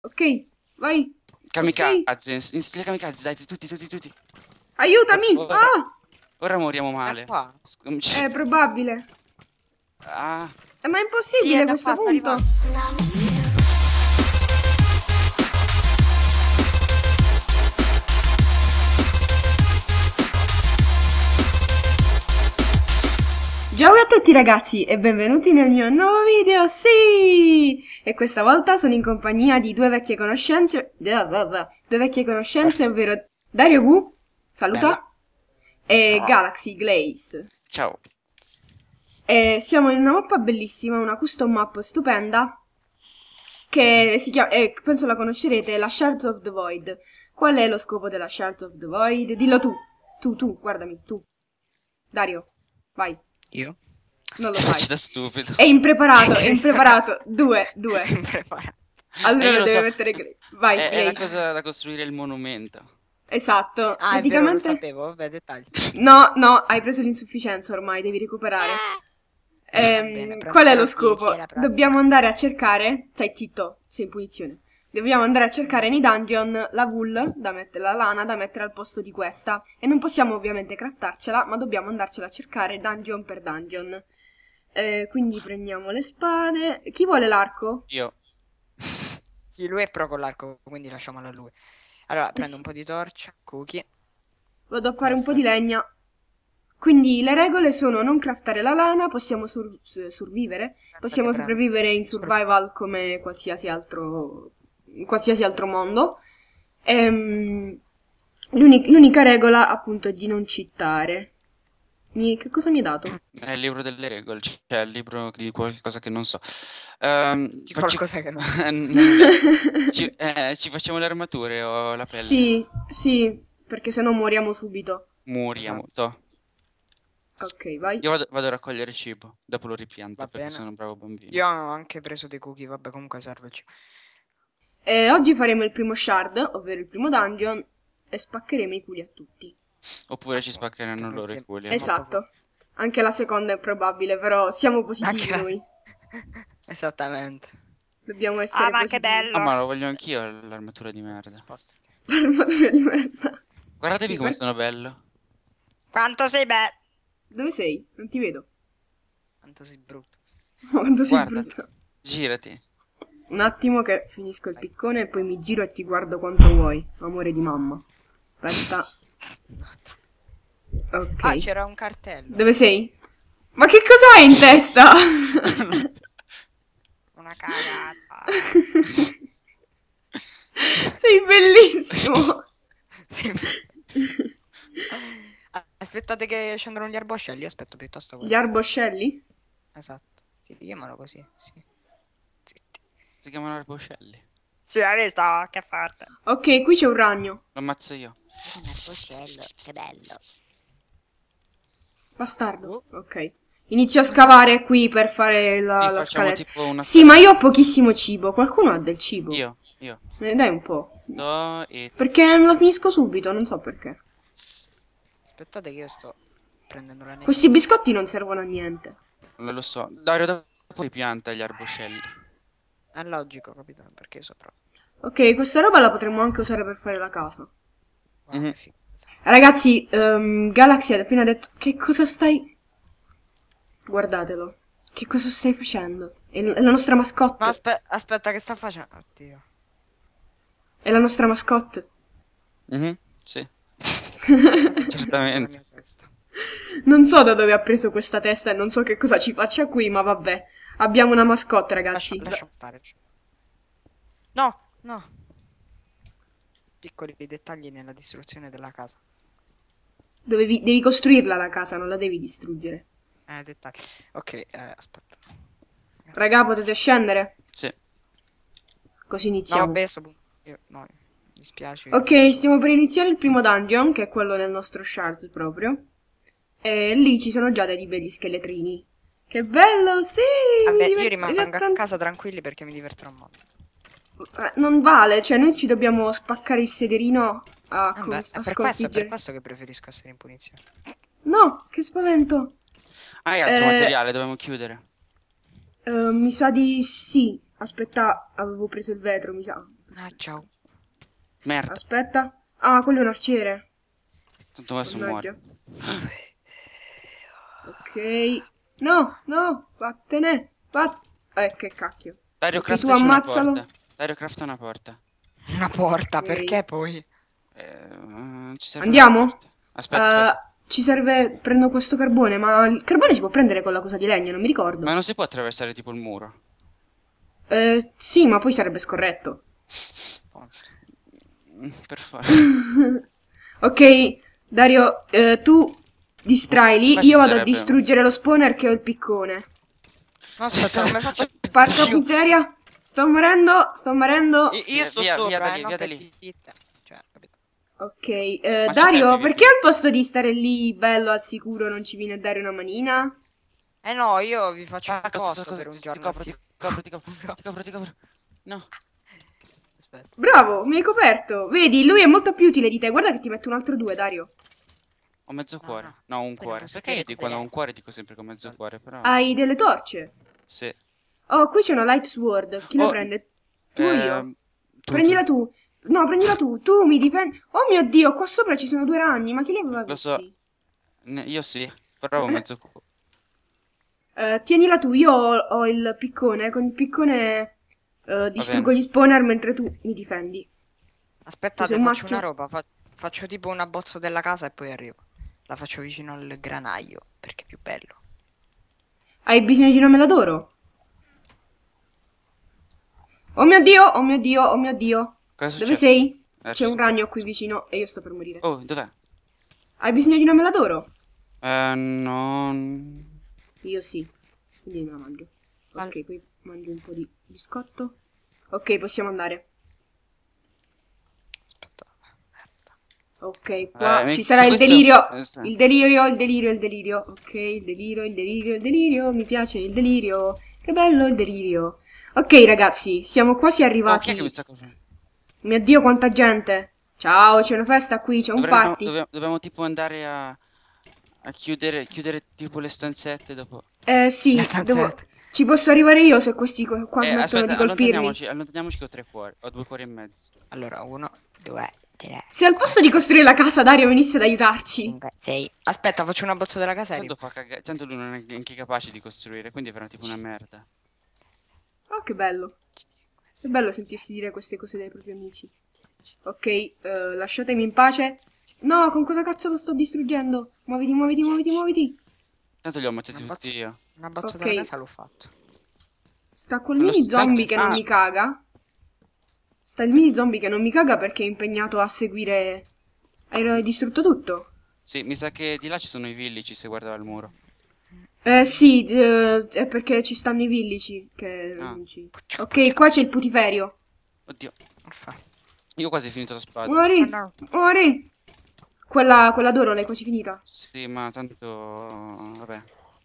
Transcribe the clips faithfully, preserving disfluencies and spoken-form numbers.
Ok, vai. Kamikaze, Ok. in stile kamikaze, dai, tutti, tutti, tutti. Aiutami! Ora, Ah! ora moriamo Da male. qua. Scom- È probabile. Ah, Eh, ma è Sì, impossibile è a da questo qua, sta punto. arrivando. Ciao a tutti ragazzi e benvenuti nel mio nuovo video, sì! E questa volta sono in compagnia di due vecchie conoscenze, due vecchie conoscenze, ovvero Dario Gu, saluta, Bella. e Galaxy Glaze. ciao. E siamo in una mappa bellissima, una custom map stupenda, che si chiama, e penso la conoscerete, la Shards of the Void. Qual è lo scopo della Shards of the Void? Dillo tu, tu, tu, guardami, tu. Dario, vai. Io? Non lo Faccio sai. da stupido. È impreparato, è impreparato. Due, due. Impreparato. Eh, Allora io lo deve so. mettere Grace. Vai, È, è la Grace. cosa da costruire il monumento. Esatto. Ah, è vero, lo Praticamente... sapevo, vabbè, dettagli. No, no, hai preso l'insufficienza ormai, devi recuperare. Ehm, bene, qual è lo prenderò scopo? dieci alla prossima. Dobbiamo andare a cercare... Stai zitto, sei in punizione. Dobbiamo andare a cercare nei dungeon la wool, da mettere, la lana da mettere al posto di questa. E non possiamo ovviamente craftarcela, ma dobbiamo andarcela a cercare dungeon per dungeon. Eh, quindi prendiamo le spade. Chi vuole l'arco? Io. Sì, lui è pro con l'arco, quindi lasciamolo a lui. Allora, prendo un po' di torcia, cookie. Vado a fare un po' Questa. di legna. Quindi le regole sono non craftare la lana, possiamo sur- survivere, possiamo prendo. sopravvivere in survival come qualsiasi altro, in qualsiasi altro mondo. Ehm, l'uni- l'unica regola appunto è di non cheatare. Mi- che cosa mi hai dato? È il libro delle regole, cioè il libro di qualcosa che non so. Ehm, Di facci- qualcosa che non so. Non- ci, eh, ci facciamo le armature o la pelle? Sì, sì, perché sennò moriamo subito. Moriamo. Esatto. Toh. Ok, vai. Io vado, vado a raccogliere cibo, dopo lo ripianto Va perché bene. sono un bravo bambino. Io ho anche preso dei cookie, vabbè, comunque serve il cibo. Eh, oggi faremo il primo shard, ovvero il primo dungeon, e spaccheremo i culi a tutti. Oppure ci spaccheranno Che loro sì. i culi. Sì. Esatto. Anche la seconda è probabile, però siamo positivi Anche la- noi. Esattamente. Dobbiamo essere Ah, ma che positivi. bello! Ah, ma lo voglio anch'io l'armatura di merda. Spostati. L'armatura di merda. Guardatevi Sì, come per- sono bello. Quanto sei bello! Dove sei? Non ti vedo. Quanto sei brutto. Oh, quanto sei Guardati. brutto. Girati. Un attimo che finisco il piccone e poi mi giro e ti guardo quanto vuoi. Amore di mamma. Aspetta. Ok. Ah, c'era un cartello. Dove sei? Ma che cosa hai in testa? Una cagata! Sei bellissimo. Sì. Ah, aspettate che scendono gli arboscelli, io aspetto piuttosto Gli questo. arboscelli? Esatto. Si chiamano così, sì. Zitti. Si chiamano arboscelli. Sì, hai visto? Che forte! Ok, qui c'è un ragno. Lo ammazzo io. Un arboscello, che bello. Bastardo. Ok. Inizio a scavare qui per fare la, Sì, la facciamo scaletta. tipo una Sì, ma io ho pochissimo cibo. Qualcuno ha del cibo? Io, io. Me ne dai un po'? Do e... Perché me lo finisco subito, non so perché. Aspettate che io sto prendendo la neve. Questi biscotti non servono a niente. Non lo so. Dario, dopo ripianta gli arboscelli. È logico, capito? Perché sopra. Ok, questa roba la potremmo anche usare per fare la casa. Wow, Mhm. che figo. Ragazzi, ehm, Galaxy ha appena detto... Che cosa stai... Guardatelo. Che cosa stai facendo? È l- è la nostra mascotte. No, aspe- aspetta, che sta facendo? Oddio. È la nostra mascotte. Mhm, sì. La Certamente. mia testa. Non so da dove ha preso questa testa e non so che cosa ci faccia qui, ma vabbè. Abbiamo una mascotte, ragazzi. Lascia- lasciamo stare. No, no. Piccoli dettagli nella distruzione della casa. Dovevi- devi costruirla la casa, non la devi distruggere. Eh, dettagli. Ok, eh, aspetta. Raga, potete scendere? Sì. Così No, iniziamo. vabbè, sto... Io, no, mi dispiace. Ok, stiamo per iniziare il primo dungeon, che è quello nel nostro shard proprio. E lì ci sono già dei belli scheletrini. Che bello, sì! Vabbè, mi io divert- rimango divert- a casa tranquilli perché mi divertirò molto. Eh, Non vale, cioè noi ci dobbiamo spaccare il sederino a, Vabbè, con- è a per questo, è per sconfiggere. questo che preferisco essere in punizione. No, che spavento. Ah, hai altro Eh, materiale, dobbiamo chiudere. Eh, mi sa di sì. Aspetta, avevo preso il vetro, mi sa. Ah, ciao. Merda, Aspetta. Ah, quello è un arciere. tanto adesso Mannaggia. muore. Ok. No, no, vattene. Vatt... Eh, che cacchio. Dario, Ok, tu craftaci una ammazzalo. porta. Dario, crafta una porta. Una porta, Ok. perché poi? Eh, ci serve una Andiamo? porta. Aspetta, aspetta. Eh, ci serve... Prendo questo carbone, ma il carbone si può prendere con la cosa di legno, non mi ricordo. Ma non si può attraversare tipo il muro. Eh, sì, ma poi sarebbe scorretto. Mm, Per favore. Ok, Dario, eh, tu distraili, Qua ci io vado a sarebbe- distruggere lo spawner che ho il piccone. No, aspetta, come faccio? Porca Io- puteria, sto morendo, sto morendo. Io, io Via, sto via, sopra, via da eh, lì, no, via da che lì. ti- te. Cioè, capito? Ok, eh, Ma ci Dario, serve, perché Vicky? al posto di stare lì bello al sicuro non ci vieni a dare una manina? Eh no, io vi faccio Ah, un cosa, posto cosa, per un ti giorno. copro, al ti sicuro. copro, ti copro, ti copro, ti copro. No. Aspetta. Bravo, mi hai coperto. Vedi, lui è molto più utile di te. Guarda che ti metto un altro due, Dario. Ho mezzo No, cuore. no. No, un Quello cuore. non si Perché può io di quando ho un recuperare. cuore dico sempre che ho mezzo cuore, però... Hai delle torce. Sì. Oh, qui c'è una light sword. Chi la Oh, prende? Tu o io? ehm, tu, Prendila tu. tu. No, prendila tu. Tu mi difendi. Oh mio Dio, qua sopra ci sono due ragni. Ma chi li aveva Lo so. visti? Ne- Io sì, però ho mezzo cuore. Eh, tienila tu. Io ho, ho il piccone. Con il piccone eh, distruggo bene. gli spawner mentre tu mi difendi. Aspettate, Tu sei un faccio maschio? una roba. fa- faccio tipo un abbozzo della casa e poi arrivo. La faccio vicino al granaio, perché è più bello. Hai bisogno di una mela d'oro? Oh mio Dio, oh mio Dio, oh mio Dio. Cosa Dove succede? sei? Eh, C'è ci un sono. ragno qui vicino e io sto per morire. Oh, dov'è? Hai bisogno di una mela d'oro? Eh, non... Io sì. Quindi me la mangio. Al- Ok, poi mangio un po' di biscotto. Ok, possiamo andare. Aspetta. Merda. Ok, qua Eh, ci mi- sarà sì, il questo- delirio. eh, sì. Il delirio, il delirio, il delirio. Ok, il delirio, il delirio, il delirio. Mi piace il delirio. Che bello il delirio. Ok, ragazzi, siamo quasi Oh, chi arrivati. è che mi sta correndo? Mio Dio, quanta gente. Ciao, c'è una festa qui, c'è un Dovremmo, party. dobbiamo, dobbiamo tipo andare a, a chiudere, chiudere tipo le stanzette dopo. Eh sì, Le stanzette. devo... Ci posso arrivare io se questi qua qua Eh, smettono aspetta, di colpirmi. allontaniamoci, allontaniamoci che ho tre cuori, ho due cuori e mezzo. Allora, uno, due, tre, Se al posto di costruire la casa Dario venisse ad aiutarci. cinque, sei. Aspetta, faccio un abbozzo della casa e Tanto arrivo. fa cagare, tanto lui non è neanche capace di costruire, quindi farà tipo una merda. Oh, che bello. È bello sentirsi dire queste cose dai propri amici. Ok, eh, lasciatemi in pace. No, con cosa cazzo lo sto distruggendo? Muoviti, muoviti, muoviti, muoviti. Tanto li ho ammazzati Una tutti io. Un abbozzo Ok. della casa l'ho fatto. Sta quel Quello mini stanco zombie è che non stanco. mi caga. Sta il mini zombie che non mi caga perché è impegnato a seguire... Hai distrutto tutto? Sì, mi sa che di là ci sono i villici se guardava il muro. Eh sì, eh, è perché ci stanno i villici che Ah. non ci... Ok, qua c'è il putiferio. Oddio, Uffa. io ho quasi finito la spada. Muori, Oh, no. muori. Quella, quella d'oro l'hai quasi finita. Sì, ma tanto... vabbè.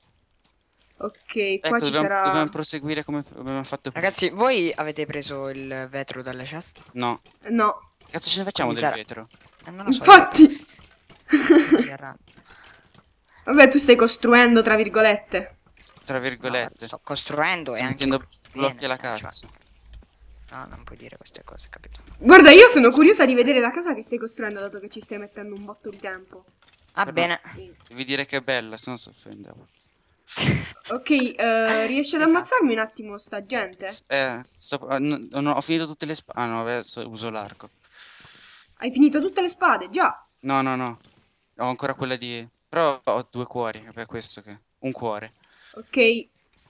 Ok, Ecco, qua ci dobbiamo, sarà... dobbiamo proseguire come abbiamo fatto prima. Ragazzi, voi avete preso il vetro dalle ceste? No. No, Che cazzo ce ne facciamo del Come sarà? vetro? Eh, non lo so. infatti... io- io arra- Vabbè, tu stai costruendo, tra virgolette. Tra No, virgolette. sto costruendo e Sto anche... mettendo viene, blocchi alla eh, cioè. cazzo. No, non puoi dire queste cose, capito? Guarda, io sono curiosa di vedere la casa che stai costruendo, dato che ci stai mettendo un botto di tempo. Va Però- bene. Devi dire che è bella, se no si offende. Ok, eh, riesci ad Esatto. ammazzarmi un attimo sta gente? Eh, sto- ah, no, no, ho finito tutte le spade. Ah no, adesso uso l'arco. Hai finito tutte le spade? Già. No, no, no. Ho ancora quella di... Però ho due cuori, è per questo che... Un cuore. Ok. Eh,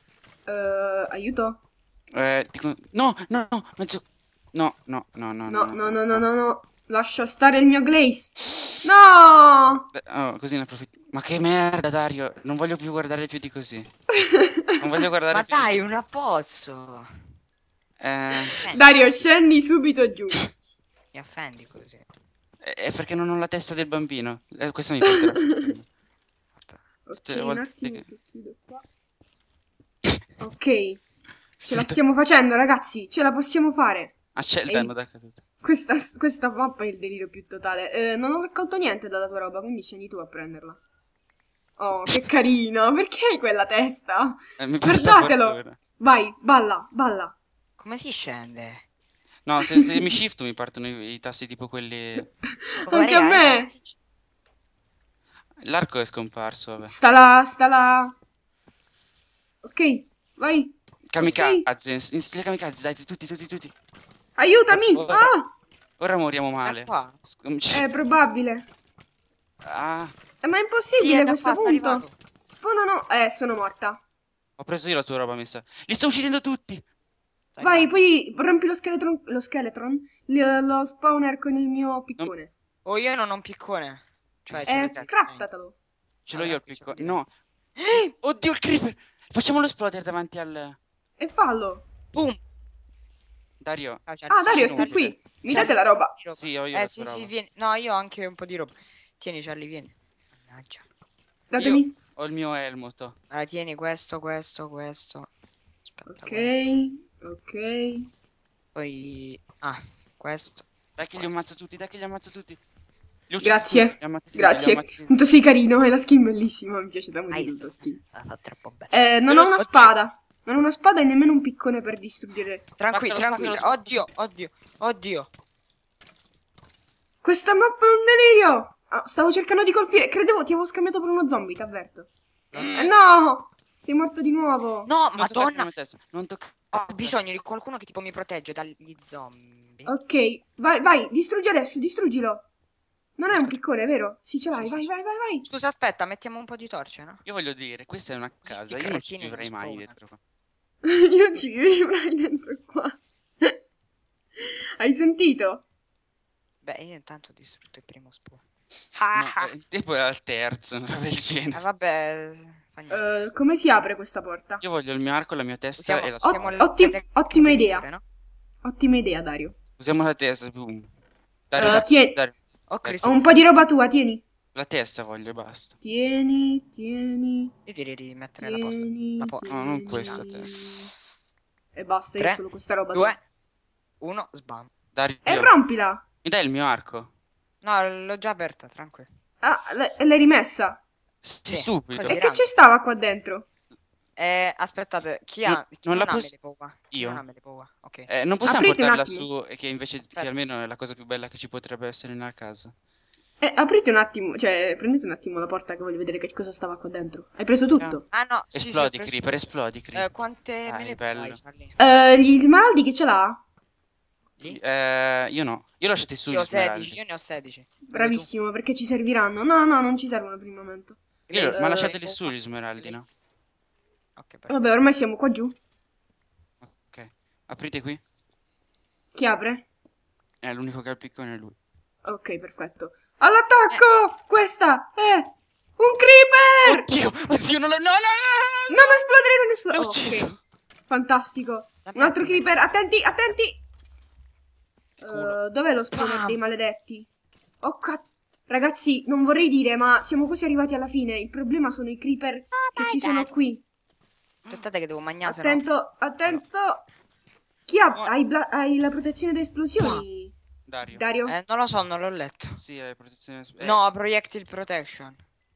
aiuto? Eh, dico... No, no, no, mezzo... No, no, no, no, No, no, no, no, no, no. Lascia stare il mio glaze. No! Beh, oh, così ne approfitto. Ma che merda, Dario. Non voglio più guardare più di così. Non voglio guardare Ma più di dai, un abbozzo! Eh, Eh, Dario, scendi subito giù. mi offendi così. è è perché non ho la testa del bambino. Eh, questo mi porterà. Vabbè. Ok, Tutte le un volte attimo che- che chiudo qua. Ok. Ce la stiamo facendo, ragazzi. Ce la possiamo fare. Ah, c'è il Ehi. danno da caduta. Questa, questa mappa è il delirio più totale. Eh, non ho raccolto niente dalla tua roba, quindi scendi tu a prenderla. Oh, che carino. Perché hai quella testa? Eh, mi porta Guardatelo. fortuna. Vai, balla, balla. Come si scende? No, se, se mi shifto mi partono i, i tasti tipo quelli... Oh, Anche a raga, me. L'arco è scomparso, vabbè. Sta là, sta là. Ok, vai. Ok. Kamikaze, in- in stile kamikaze, dai, tutti, tutti, tutti. Aiutami. Ora, Ah, ora moriamo Da male. qua. Scom- è probabile. Ah, Eh, ma è Sì, impossibile è a da questo qua, sta punto. arrivato. Spawnano. Eh, sono morta. ho preso io la tua roba, messa. Li sto uccidendo tutti. Sta Vai, arrivando. poi rompi lo scheletron. Lo scheletron. Lo, lo spawner con il mio piccone. Oh, io non ho un piccone. Cioè, Eh, Eh, ce l'ho- craftatelo. Ce l'ho io il Allora, piccolo. possiamo No. Oddio, il creeper. Facciamolo esplodere davanti al... E fallo. Boom! Dario. Ah, c'è- Ah, Dario, sì, stai no, qui. Mi c'è date la roba. di roba. Sì, ho io Eh la sì, tua sì, roba. vieni. No, io ho anche un po' di roba. Tieni, Charlie, vieni. Mannaggia. Datemi. Ho il mio elmoto. Allora, tieni questo, questo, questo. Aspetta, Ok, questo. ok. Poi... Ah, questo. Dai che li Questo. ammazzo tutti, dai che li ammazzo tutti. Li ho uccisi Grazie. tutti, li ammazzo tutti, li Grazie. ammazzo tutti. Quanto sei carino, è la skin bellissima. Mi piace da morire Hai la tua visto? skin. Ah, fa troppo bene. Eh, non ho una Oddio. spada. Non ho una spada e nemmeno un piccone per distruggere. Tranquillo, Spaccalo, tranquillo. spaccalo. Oddio, oddio, oddio. Questa mappa è un delirio. Ah, stavo cercando di colpire. Credevo ti avevo scambiato per uno zombie, t'avverto. Eh no! Sei morto di nuovo. No, Non toccare la madonna. mia testa, non toccare. Ho bisogno di qualcuno che tipo mi protegge dagli zombie. Ok, vai, vai, distruggi adesso, distruggilo. Non è un piccone, vero? Sì, ce l'hai, Sì, vai, sì, vai, vai, vai. Scusa, aspetta, mettiamo un po' di torce, no? Io voglio dire, questa è una casa, sti io non ci cretini vivrei non mai spawnano. dentro qua. Io non ci vivrei dentro qua. Hai sentito? Beh, io intanto ho distrutto il primo spawn. Ah, No, ah. eh, il tempo era al terzo, una roba del Eh, genere. vabbè, fa niente. Eh, come si apre questa porta? Io voglio il mio arco, la mia testa Usiamo- e la Ot- usiamo le- ottim- le ottima tecniche idea. migliori, no? Ottima idea, Dario. Usiamo la testa, boom. Eh, Dario, tie- Dario, Oh, Ho Cristo. un po' di roba tua, tieni. la testa voglio e basta. Tieni, tieni, Io direi di mettere la posta. tieni. La po- No, non tieni. questa testa. E basta, io Tre, solo questa roba. Due, uno, sbam. Dario, E rompila. mi dai il mio arco? No, l'ho già aperta, tranquillo. Ah, l- l'hai rimessa. Sei Sì, stupido. così. E che grande. ci stava qua dentro? Eh, aspettate, chi No, ha... Chi non non, la ha posso- mele qua? Chi Io. non ha mele qua? Ok. Eh, non possiamo Aprite un portarla attimo. su, e che invece che Aspetta. almeno è la cosa più bella che ci potrebbe essere nella casa. Eh, aprite un attimo, cioè, prendete un attimo la porta che voglio vedere che cosa stava qua dentro. Hai preso tutto? Ah no, sì, sì, ho Esplodi, preso- Creeper, esplodi, Creeper. Eh, quante Dai, mele bello. hai, Charlie? Eh, gli smeraldi che ce l'ha? Lì? Eh, io no, io lasciate su Io ho gli smeraldi. sedici, io ne ho sedici. Bravissimo, perché ci serviranno. No, no, non ci servono per il momento. Io- Grace, ma eh, lasciateli eh, su gli smeraldi, no? Grace. Ok, perfetto. Vabbè, ormai siamo qua giù. Ok, aprite qui. Chi apre? Eh, l'unico che ha il piccone è lui. Ok, perfetto. All'attacco! Questa è un creeper! Oddio, oddio, non lo... No, no, no, Non esplodere, non no! esplodere. L'ho ucciso. Ok, fantastico. Dammi Un altro la prima. creeper, attenti, attenti! Culo. Eh, dov'è lo spawner Bam. dei maledetti? Oh, ca- Ragazzi, non vorrei dire, ma siamo quasi arrivati alla fine. Il problema sono i creeper che ci sono qui. Aspettate che devo mangiare, se no... Attento, attento. Chi ha? Oh. Hai, bla- hai la protezione da esplosioni? Dario. Dario? Eh, non lo so, non l'ho letto. Sì, è protezione... eh, No, projectile protection.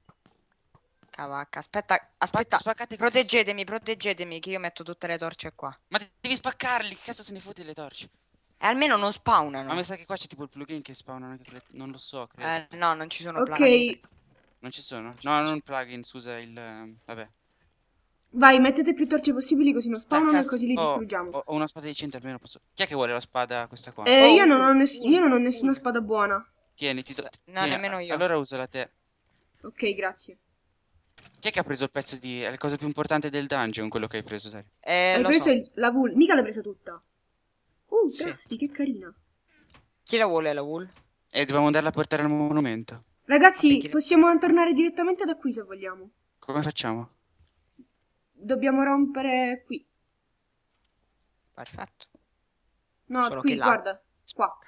Cavacca, aspetta, aspetta. spaccate- Proteggetemi, proteggetemi, che io metto tutte le torce qua. Ma de- devi spaccarli, che cazzo se ne fotte le torce? E almeno non spawnano. Ma mi sa che qua c'è tipo il plugin che spawnano anche quelle... Non lo so, credo. Eh, no, non ci sono Ok, planeti. Non ci sono? No, non plugin, scusa, il... ehm, Vabbè. vai, mettete più torce possibili così non spawnano e cazzo. così li Oh, distruggiamo. Ho, ho una spada decente, almeno posso... Chi è che vuole la spada questa qua? Eh, Oh, io, non ho ness- uno, io non ho nessuna uno. spada buona. Tieni, ti do... No, tieni, nemmeno io. Allora usala te. Ok, grazie. Chi è che ha preso il pezzo di... È la cosa più importante del dungeon, quello che hai preso, Dario? Eh, Hai lo preso so. il- la wool, mica l'hai presa tutta. Uh, Sì. Trusty, che carina. Chi la vuole la wool? E dobbiamo andarla a portare al monumento. Ragazzi, Vabbè, che- possiamo tornare direttamente da qui se vogliamo. Come facciamo? Dobbiamo rompere qui. Perfetto. No, Solo qui, che là- guarda. Qua.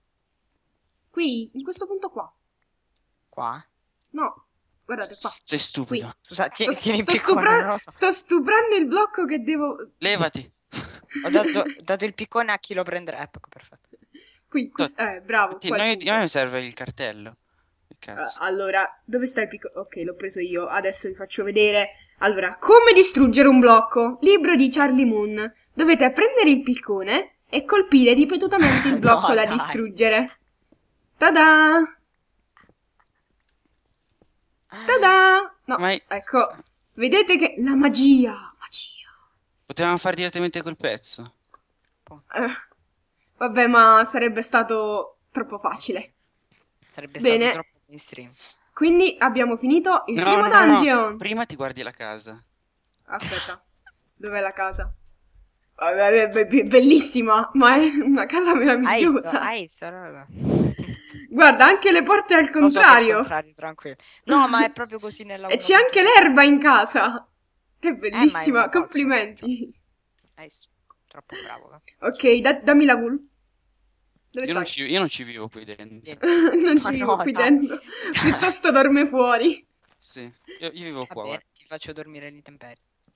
Qui, in questo punto qua. Qua? No, guardate qua. Sei stupido. Qui. Scusa, Sto, tieni, tieni il sto piccone, stupra- non lo so. sto stuprando il blocco che devo... Levati. Ho dato, ho dato il piccone a chi lo prenderà. Ecco, perfetto. Qui, qui- eh, bravo. Sì, qua il noi, punto. a me serve il cartello. Che Ah, cazzo. allora, dove sta il piccone? Ok, l'ho preso io. Adesso vi faccio vedere. Allora, come distruggere un blocco? Libro di Charlie Moon. Dovete prendere il piccone e colpire ripetutamente il blocco No, da dai. distruggere. Ta-da! Ta-da! No, Ma ecco, vedete che la magia, magia. potevamo fare direttamente quel pezzo. Eh, vabbè, ma sarebbe stato troppo facile. Sarebbe Bene. stato troppo mainstream. Quindi abbiamo finito il No, primo no, no, no. dungeon. Prima ti guardi la casa. Aspetta, dov'è la casa? Vabbè, è be- be- bellissima, ma è una casa Hai visto? meravigliosa. Hai visto? Raga? Guarda, anche le porte al Lo so che è il contrario. contrario, tranquillo. No, ma è proprio così nella E c'è anche l'erba in casa. È Eh, ma è bellissima, un negozio, complimenti. Hai visto? Troppo bravo. eh. Ok, da- dammi la wool. Dove Io non, sei? ci, io non ci vivo qui dentro. Vieni. Non ci Ma vivo no, qui dai. dentro. Piuttosto dorme fuori. Sì, io, io vivo Va qua. bene, guarda. ti faccio dormire in intemperie.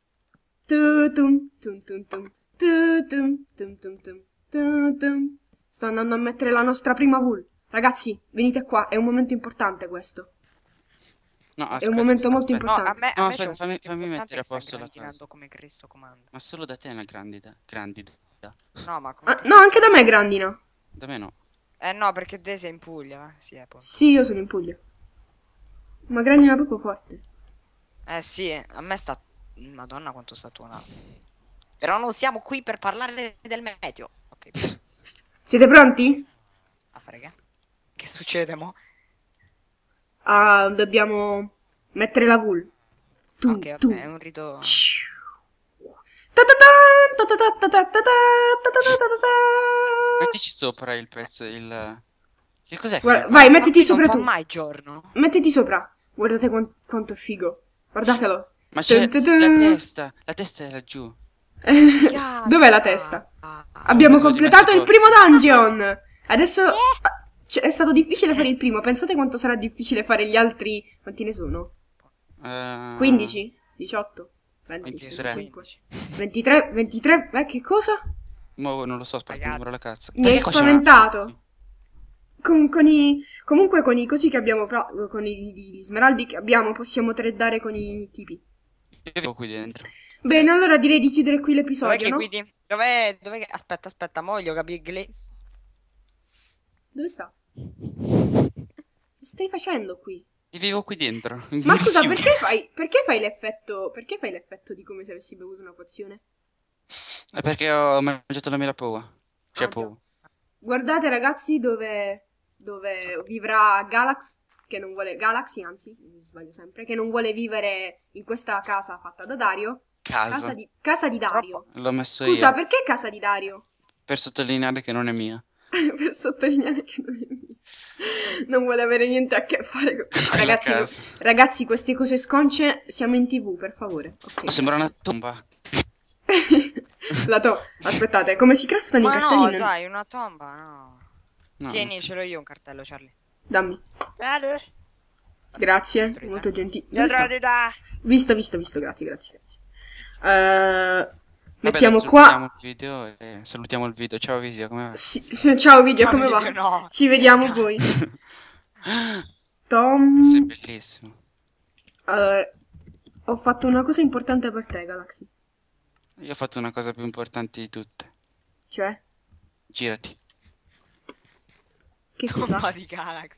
Tu tum, tum tum tum, tu tum, tum tum tum, tu tum. Sto andando a mettere la nostra prima wool. Ragazzi, venite qua, è un momento importante questo. No, È aspetta, un momento molto aspetta. No, a importante. me, a No, me aspetta, c'è un fammi- punto fammi importante mettere a che sta posto la grandinando casa. come Cristo comanda. Ma solo da te è una grandida. Grandida. No, ma come... Ah, no, anche da me è grandina. Da me no. Eh no, perché te sei in Puglia, eh? Sì, è poi. Sì, io sono in Puglia. Ma grandina proprio forte. Eh sì, a me sta... Madonna quanto sta tuonando. Però non siamo qui per parlare del meteo. Ok, Siete pronti? a fare che? Che succede mo? Ah, dobbiamo mettere la wool. Tu, Ok, ok, tu. è un rito... Ta-ta-tan, ta-ta-ta-ta-ta-ta-ta-ta-ta-ta-ta-ta. Mettici sopra il pezzo, il... Che cos'è? Guarda, che- vai, Ma mettiti qui sopra non fa tu. mai giorno. Mettiti sopra. Guardate quan- quanto è figo. Guardatelo. Ma c'è Tun, tun, la tun. testa. La testa è laggiù. Dov'è la testa? Ah, Abbiamo Quello di completato il mezzo primo dungeon. Adesso ah, cioè, è stato difficile fare il primo. Pensate quanto sarà difficile fare gli altri. Quanti ne sono? Eh, quindici, diciotto, venti, ventitré. venticinque, ventitré, ventitré. Eh, che cosa? Mo non lo so, aspetta, Ragazzi. numero la cazzo. Mi hai Perché qua c'è una- spaventato. Con, con i, comunque con i cosi che abbiamo, pro- con i, gli smeraldi che abbiamo, possiamo tradare con i tipi. Io vivo qui dentro. Bene, allora direi di chiudere qui Dov'è l'episodio, che no? guidi? Dov'è? Dov'è che... Aspetta, aspetta, mo voglio capire inglese. Dove sta? Che stai facendo qui? Io vivo qui dentro. Ma scusa, Chiuso. perché fai, perché fai l'effetto, perché fai l'effetto di come se avessi bevuto una pozione? È perché ho mangiato la mela paua. Cioè Ah, già. paua. Guardate ragazzi dove, dove vivrà Galax, che non vuole, Galaxy anzi, mi sbaglio sempre, che non vuole vivere in questa casa fatta da Dario. Caso. Casa di, casa di Dario. L'ho messo Scusa, io. perché casa di Dario? Per sottolineare che non è mia. Per sottolineare che non è mia. Non vuole avere niente a che fare con... Quella Ragazzi, no- casa. ragazzi, queste cose sconce, siamo in tv, per favore. Ok, Sembra una grazie. tomba. La to- Aspettate, come si craftano i Ma no, cartellini? dai, una tomba, no. No. Tieni, ce l'ho io un cartello, Charlie. Dammi. Vedi? Grazie, Dietro di molto te. gentile. Dove Dietro sta? di là. Visto, visto, visto, grazie, grazie, grazie. Eh, Vabbè, mettiamo adesso qua. Salutiamo il video e salutiamo il video. Ciao video, come va? Sì, ciao video, No, come va? video no. Ci vediamo poi. Tom. Sei bellissimo. Allora, ho fatto una cosa importante per te, Galaxy. Io ho fatto una cosa più importante di tutte. Cioè, Girati. che cosa? Tomba di Galaxy.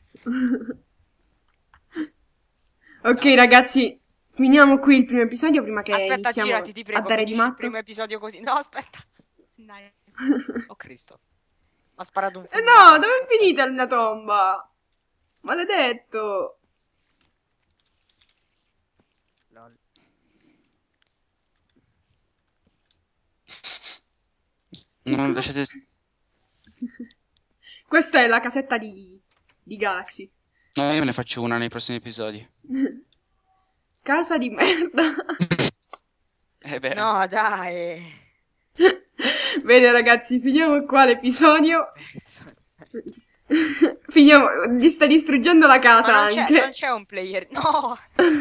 Ok, ragazzi, finiamo qui il primo episodio prima che Aspetta, iniziamo girati, ti prego, a dare di finisci il matto. primo episodio così. No, aspetta. Dai. Oh Cristo. Ha sparato un Eh fulmine. no, dove è finita la mia tomba? Maledetto. Lol. Che Non cosa lasciate... Questa è la casetta di, di Galaxy. No, io me ne faccio una nei prossimi episodi. Casa di merda. Eh beh. No, dai. Bene ragazzi, finiamo qua l'episodio. Finiamo, gli sta distruggendo la casa Ma non c'è, anche. non c'è un player. No.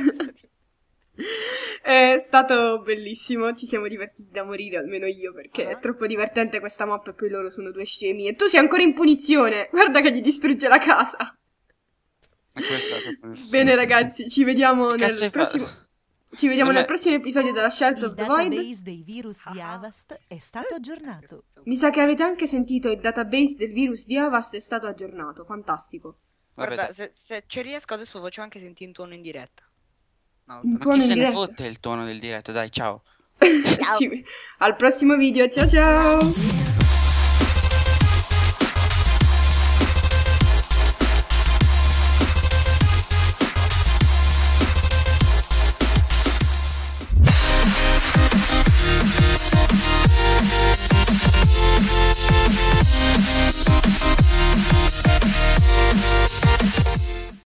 È stato bellissimo, ci siamo divertiti da morire, almeno io, perché è Ah. troppo divertente questa mappa e poi loro sono due scemi. E tu sei ancora in punizione, guarda che gli distrugge la casa. Ma questo è proprio- Bene ragazzi, ci vediamo Che cazzo nel hai prossimo... fatto? Ci vediamo Non nel è- prossimo episodio della Shards Il of the Void. database dei virus di Avast è stato aggiornato. Mi sa che avete anche sentito il database del virus di Avast è stato aggiornato. Fantastico. Vabbè, Guarda, dai. se, se ci riesco adesso faccio anche sentire un tuono in diretta. No, Un Ma tuono chi in se ne diretta. fotte il tono del diretto? Dai, ciao. Ci- Al prossimo video. Ciao ciao.